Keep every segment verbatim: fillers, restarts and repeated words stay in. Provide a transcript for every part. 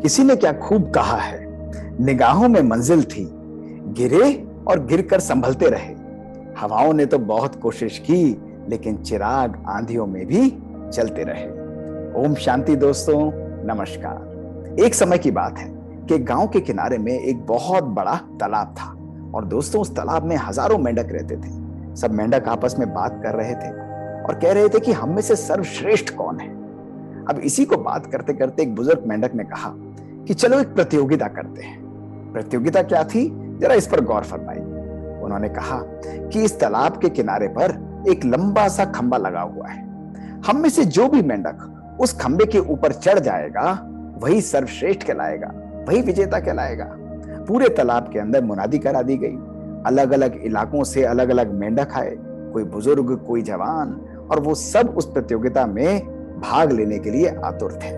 किसी ने क्या खूब कहा है, निगाहों में मंजिल थी, गिरे और गिरकर संभलते रहे। हवाओं ने तो बहुत कोशिश की, लेकिन चिराग आंधियों में भी जलते रहे। ओम शांति दोस्तों, नमस्कार। एक समय की बात है कि गांव के किनारे में एक बहुत बड़ा तालाब था और दोस्तों उस तालाब में हजारों मेंढक रहते थे। सब मेंढक आपस में बात कर रहे थे और कह रहे थे कि हम में से सर्वश्रेष्ठ कौन है। अब इसी को बात करते करते एक बुजुर्ग मेंढक ने कहा कि चलो एक प्रतियोगिता करते हैं। प्रतियोगिता क्या थी, जरा इस पर गौर फरमाइए। उन्होंने कहा कि इस तालाब के किनारे पर एक लंबा सा खंबा लगा हुआ है। हम में से जो भी मेंढक उस खंबे के ऊपर चढ़ जाएगा वही सर्वश्रेष्ठ कहलाएगा, वही विजेता कहलाएगा। पूरे तालाब के अंदर मुनादी करा दी गई। अलग अलग इलाकों से अलग अलग मेंढक आए, कोई बुजुर्ग, कोई जवान, और वो सब उस प्रतियोगिता में भाग लेने के लिए आतुर थे।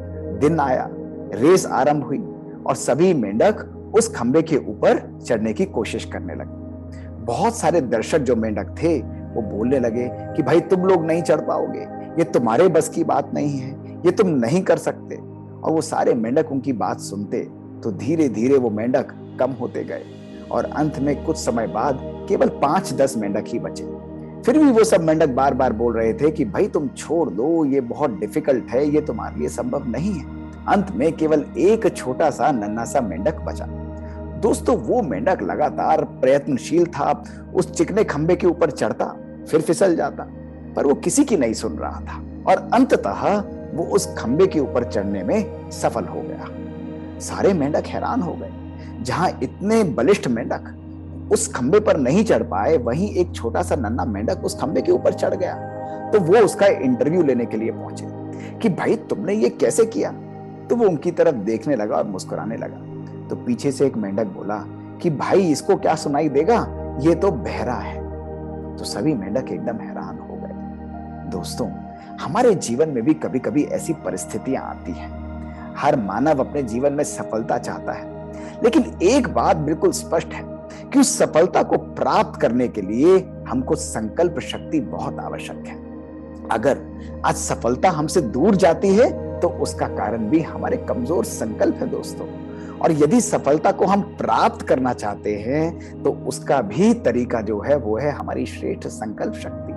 दिन आया, रेस आरंभ हुई और सभी मेंढक उस खंबे के ऊपर चढ़ने की कोशिश करने लगे। बहुत सारे दर्शक जो मेंढक थे वो बोलने लगे कि भाई तुम लोग नहीं चढ़ पाओगे, ये तुम्हारे बस की बात नहीं है, ये तुम नहीं कर सकते। और वो सारे मेंढक उनकी बात सुनते तो धीरे धीरे वो मेंढक कम होते गए और अंत में कुछ समय बाद केवल पांच दस मेंढक ही बचे। फिर भी वो सब मेंढक बार बार बोल रहे थे कि भाई तुम छोड़ दो, ये बहुत डिफिकल्ट है, ये तुम्हारे लिए संभव नहीं है। अंत में केवल एक छोटा सा नन्हा सा मेंढक बचा। दोस्तों वो मेंढक लगातार प्रयत्नशील था, उस चिकने खंबे के ऊपर चढ़ता, फिर फिसल जाता, पर वो किसी की नहीं सुन रहा था और अंततः वो उस खंबे के ऊपर चढ़ने में सफल हो गया। सारे मेंढक हैरान हो गए। जहां इतने बलिष्ठ मेंढक उस खंबे पर नहीं चढ़ पाए, वहीं एक छोटा सा नन्हा मेंढक उस खंबे के ऊपर चढ़ गया। तो वो उसका इंटरव्यू लेने के लिए पहुंचे कि भाई तुमने ये कैसे किया। तो वो उनकी तरफ देखने लगा और मुस्कुराने लगा। तो पीछे से एक मेंढक बोला कि भाई इसको क्या सुनाई देगा, ये तो बहरा है। तो सभी मेंढक एकदम हैरान हो गए। दोस्तों हमारे जीवन में भी कभी कभी ऐसी परिस्थितियां आती हैं। हर मानव अपने जीवन में सफलता चाहता है, लेकिन एक बात बिल्कुल स्पष्ट है कि उस सफलता को प्राप्त करने के लिए हमको संकल्प शक्ति बहुत आवश्यक है। अगर आज सफलता हमसे दूर जाती है तो उसका कारण भी हमारे कमजोर संकल्प है दोस्तों। और यदि सफलता को हम प्राप्त करना चाहते हैं तो उसका भी तरीका जो है वो है हमारी श्रेष्ठ संकल्प शक्ति।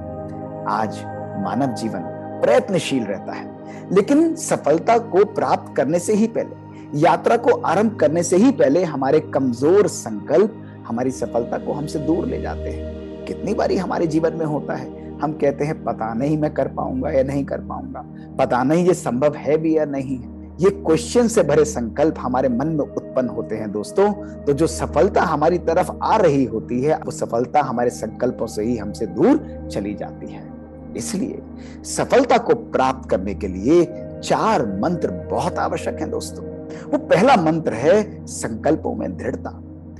आज मानव जीवन प्रयत्नशील रहता है, लेकिन सफलता को प्राप्त करने से ही पहले, यात्रा को आरंभ करने से ही पहले हमारे कमजोर संकल्प हमारी सफलता को हमसे दूर ले जाते हैं। कितनी बारी हमारे जीवन में होता है, हम कहते हैं पता नहीं मैं कर पाऊंगा या नहीं कर पाऊंगा, पता नहीं ये संभव है भी या नहीं है। ये क्वेश्चन से भरे संकल्प हमारे मन में उत्पन्न होते हैं दोस्तों। तो जो सफलता हमारी तरफ आ रही होती है, वो सफलता हमारे संकल्पों से ही हमसे दूर चली जाती है। इसलिए सफलता को प्राप्त करने के लिए चार मंत्र बहुत आवश्यक हैं दोस्तों। वो पहला मंत्र है संकल्पों में दृढ़ता।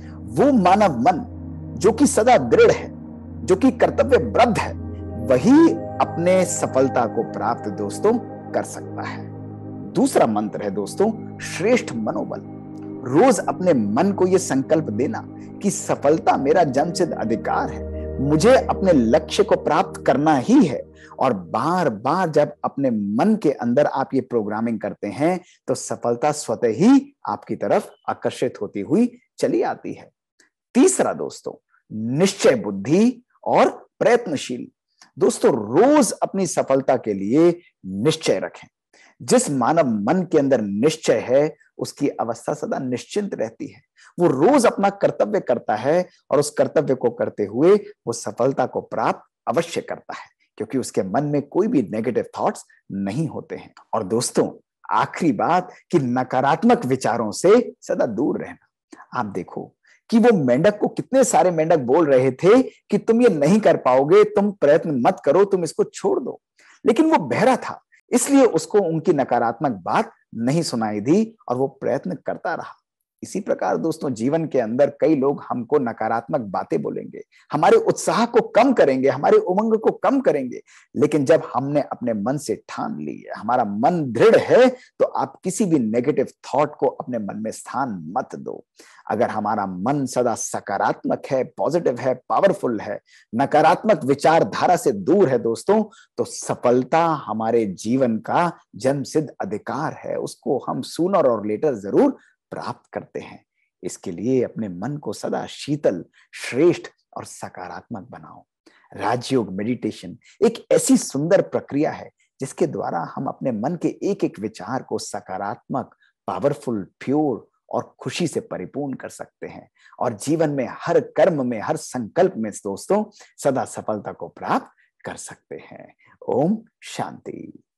वो मानव मन जो कि सदा दृढ़ है, जो कि कर्तव्यबद्ध है, वही अपने सफलता को प्राप्त दोस्तों कर सकता है। दूसरा मंत्र है दोस्तों श्रेष्ठ मनोबल। रोज अपने मन को यह संकल्प देना कि सफलता मेरा जन्मसिद्ध अधिकार है, मुझे अपने लक्ष्य को प्राप्त करना ही है। और बार बार जब अपने मन के अंदर आप ये प्रोग्रामिंग करते हैं तो सफलता स्वतः ही आपकी तरफ आकर्षित होती हुई चली आती है। तीसरा दोस्तों निश्चय बुद्धि और प्रयत्नशील। दोस्तों रोज अपनी सफलता के लिए निश्चय रखें। जिस मानव मन के अंदर निश्चय है उसकी अवस्था सदा निश्चिंत रहती है। वो रोज अपना कर्तव्य करता है और उस कर्तव्य को करते हुए वो सफलता को प्राप्त अवश्य करता है, क्योंकि उसके मन में कोई भी नेगेटिव थॉट्स नहीं होते हैं। और दोस्तों आखिरी बात कि नकारात्मक विचारों से सदा दूर रहना। आप देखो कि वो मेंढक को कितने सारे मेंढक बोल रहे थे कि तुम ये नहीं कर पाओगे, तुम प्रयत्न मत करो, तुम इसको छोड़ दो, लेकिन वो बहरा था, इसलिए उसको उनकी नकारात्मक बात नहीं सुनाई दी और वो प्रयत्न करता रहा। इसी प्रकार दोस्तों जीवन के अंदर कई लोग हमको नकारात्मक बातें बोलेंगे, हमारे उत्साह को कम करेंगे, हमारे उमंग को कम करेंगे। लेकिन जब हमने अपने मन से ठान ली है, हमारा मन दृढ़ है, तो आप किसी भी नेगेटिव थॉट को अपने मन में स्थान मत दो। अगर हमारा मन सदा सकारात्मक है, पॉजिटिव है, पावरफुल है, नकारात्मक विचारधारा से दूर है दोस्तों, तो सफलता हमारे जीवन का जन्मसिद्ध अधिकार है, उसको हम सूनर और लेटर जरूर प्राप्त करते हैं। इसके लिए अपने मन को सदा शीतल, श्रेष्ठ और सकारात्मक बनाओ। राजयोग मेडिटेशन एक ऐसी सुंदर प्रक्रिया है जिसके द्वारा हम अपने मन के एक एक विचार को सकारात्मक, पावरफुल, प्योर और खुशी से परिपूर्ण कर सकते हैं, और जीवन में हर कर्म में, हर संकल्प में दोस्तों सदा सफलता को प्राप्त कर सकते हैं। ओम शांति।